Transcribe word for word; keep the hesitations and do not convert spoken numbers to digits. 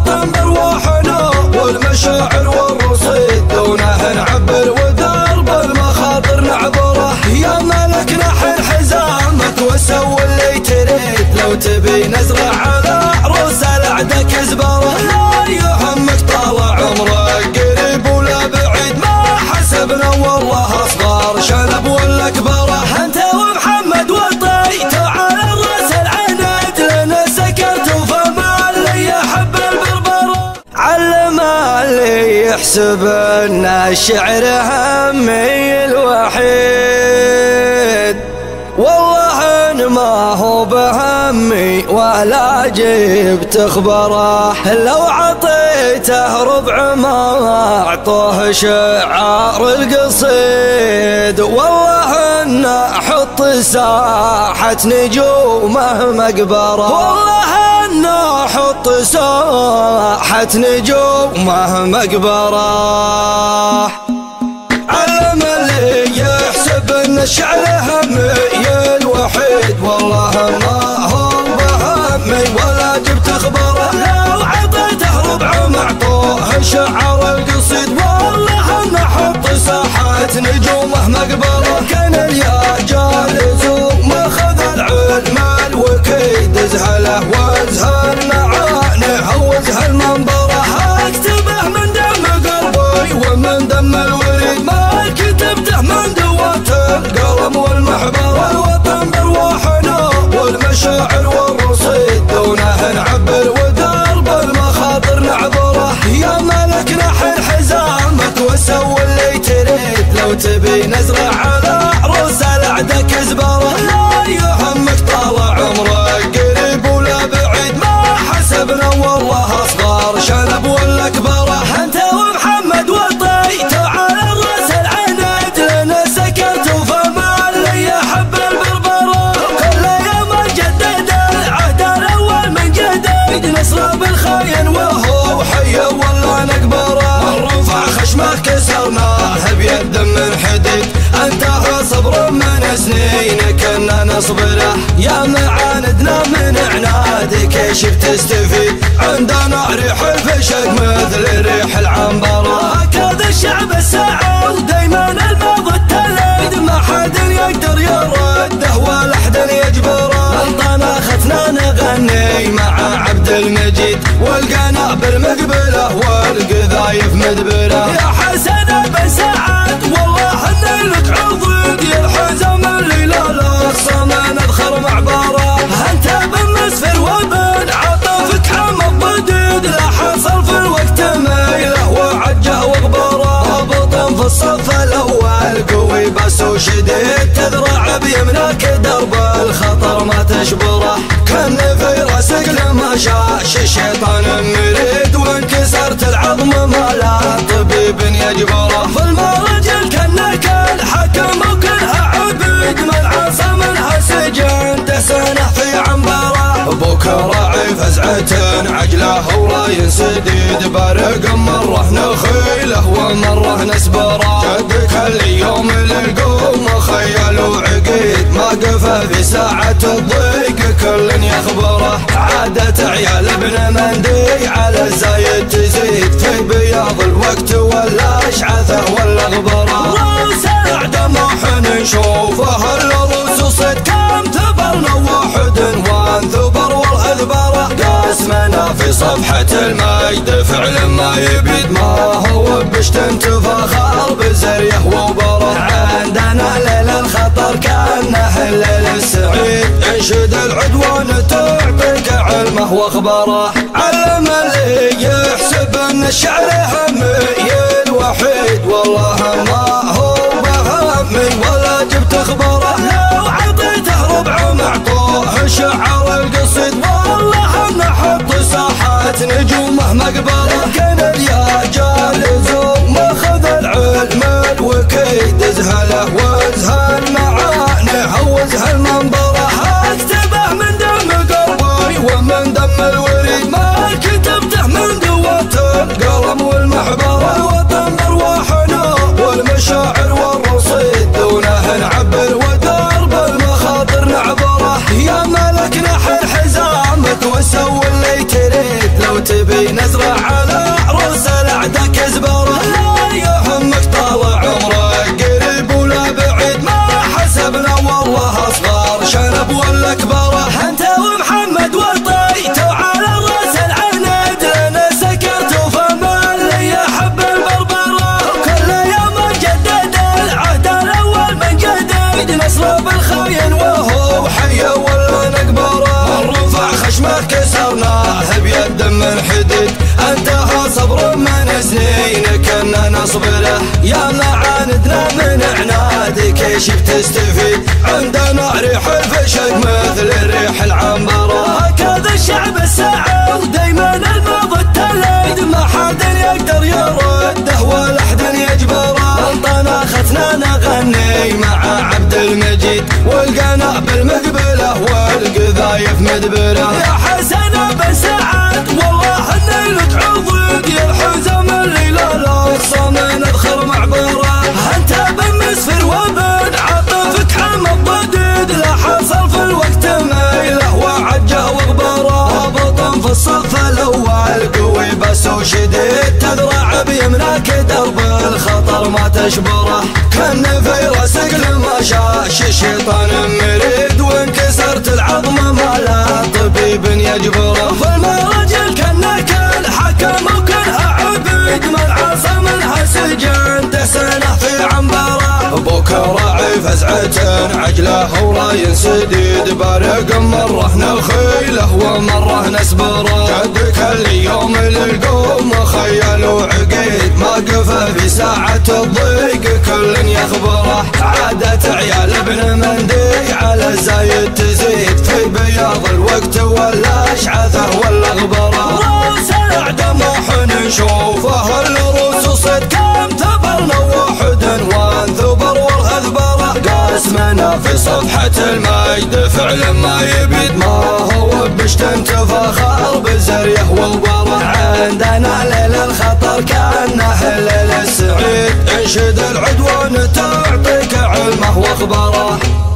الوطن برواحنا والمشاعر والرصيد دونه نعبر ودرب المخاطر نعبره. يا ملك نحن حزامك وسوي اللي تريد، لو تبي نزرع على عروس الاعداء كزبره. لا يهمك طال عمرك قريب ولا بعيد، ما حسبنا والله اصغر شنب ولا كبره. انت ومحمد وطيت على الراس العناد، لنا سكرت فما اللي يحب البربره. علم اللي يحسب ان الشعر همي الوحيد، والله ان ما هو بهمي ولا جبت خبره. لو عطيته ربع ما اعطوه شعار القصيد، والله ان احط ساحة نجومه مقبره. والله ان احط ساحة نجومه مقبره. علم اللي يحسب ان الشعر همي الوحيد، والله ما هو بهمي ولا جبت خبره. لو عطيته ربع ما اعطوه شعار القصيد، والله ان احط ساحات نجومه مقبره. كان يا جالس وماخذ العلم الوكيد، ازهله وازهل معانيه وازهل منبره. اكتبه من دم قلبي ومن دم الوريد، ما كتبته من دوات القلم والمحبره. الوطن برواحنا والمشاعر والرصيد دونه نعبر ودرب المخاطر نعبره. يا ملك نحن حزامك وسوي اللي تريد، لو تبي نزرع على عروس الاعداء كزبره. لا يهمك طال عمرك قريب ولا بعيد، ما حسبنا والله اصغر شنب ولا كبره. انت ومحمد وطيت على الراس العناد، لنا سكرت فما اللي يحب البربره. كل يوم جدد العهد الاول من جديد، نصره بالخاين وهو حي ولا نقبره. الرفع خشمه كسرناه بيد من حديد، انتهى صبر من سنين كنا نصبره. يا معاندنا من عنادك ايش بتستفيد، عندنا ريح الفشق مثل ريح العنبره. هكذا الشعب الساعة ودايما الماضي التليد، ما حد يقدر يرده ولا احد يجبره. انطنختنا نغني مع عبد المجيد، والقنابل مقبله والقذايف مدبره. يا حسن بن سعد والله ان لك عضد، يا الحزام اللي لا الاقصى ما نذخر معبره. انت بن مسفر وبن عطفك حمى الضديد، لا حصل في الوقت ميله وعجه وغبره. بطن في الصف الاول قوي بس وشديد، تذرع بيمناك درب الخطر ما تشبره. كان في راسك لما شاش الشيطان مريد، وانكسرت العظم ما لا طبيب يجبره. في المرجل كانك الحكم وكلها عبيد، من عصى منها سجن تسنح في عنبره. بكره راعي فزعة عجله ولا ينسديد، بارق مره نخيله ومره نسبره. جدك اليوم للقوم خيل وعقيد، ما قفى في ساعة الضيق كل يخبره. عادة عيال ابن مندي على الزايد تزيد، في بياض الوقت ولا اشعثه ولا غبره. روس الاعداء ما حن نشوفه الا روس صد، كم ثبرنا واحد وانثبر والاذبره. قاسمنا في صفحة المجد فعل ما يبيد، ما هو بشتن تفاخر بزريه وبره. عندنا ليل الخطر كانه الليل السعيد، انشد العدوان تعطيك علمه واخباره. علم اللي يحسب ان الشعر همي الوحيد، والله ما هو بهمي ولا جبت خبره. لو عطيته ربع ما اعطوه شعار القصيد، والله ان احط ساحات نجومه مقبره. كان يا جالس وماخذ العلم الوكيد، ازهله وازهل معانيه وازهل منبره. اكتبه من دم قلبي ومن دم الوريد، ما كتبته من دوات القلم والمحبره. الوطن برواحنا والمشاعر والرصيد دونه نعبر ودرب المخاطر نعبره. يا ملك نحن حزامك وسوي اللي تريد، لو تبي اللي نزرع على عروس الاعداء كزبره. لا يهمك طال عمرك قريب ولا بعيد ما حسبنا والله اصغر شنب ولا كبره. انت ومحمد وطيتوا على الراس العند لنا سكرتوا فما اللي يحب البربره. كل يوم جدد العهد الاول من جديد نصر بالخاين وهو حي ولا نقبره. الرفع خشمه كسرناه بيد من حديد انتهى صبر من سنين كنا نصبره. يا معاندنا من عنادك ايش بتستفيد عندنا ريح الفشل مثل الريح العنبره. هكذا الشعب الساعة ودايما الماضي التليد ما حد يقدر يرده ولا حد يجبره. انطنختنا نغني مع عبد المجيد والقنا بالمقبله والقذايف مدبره. يا حسن بن سعد والله اني لك عضد يا الحزام اللي لا لا من ادخل معبره. انت بن مسفر وبن عاطفك عم الضديد لا حصل في الوقت ميله وعجه وغبره. بطن في الصف الاول قوي بس وشديد تذرع بيمناك درب الخطر ما تشبره. كان في راسك لما شاش الشيطان مريد وانكسرت العظم ما لا طبيب يجبره. في المراجل كانك الحكم وكلها عبيد من عصى منها سجن تحسنه في عنبره. ابوك راعي فزعة عجله وراي سديد بارق مره نخيله ومره نسبره. جدك اليوم للقوم خيل وعقيد ما قفى في ساعة الضيق كل يخبره. عادة عيال ابن مندي على الزايد تزيد في بياض الوقت ولا اشعثه ولا غبره. روس الاعداء ما نشوفه الروس صد كم ثبرنا واحد وانثبر والهذبره. قاسمنا في صفحة المجد فعلا ما يبيد ما هو بشتن تفاخر بالزريه والبره. عندنا ليل الخطر كانه ليل السعيد انشد العدوان تعطيك علمه واخباره.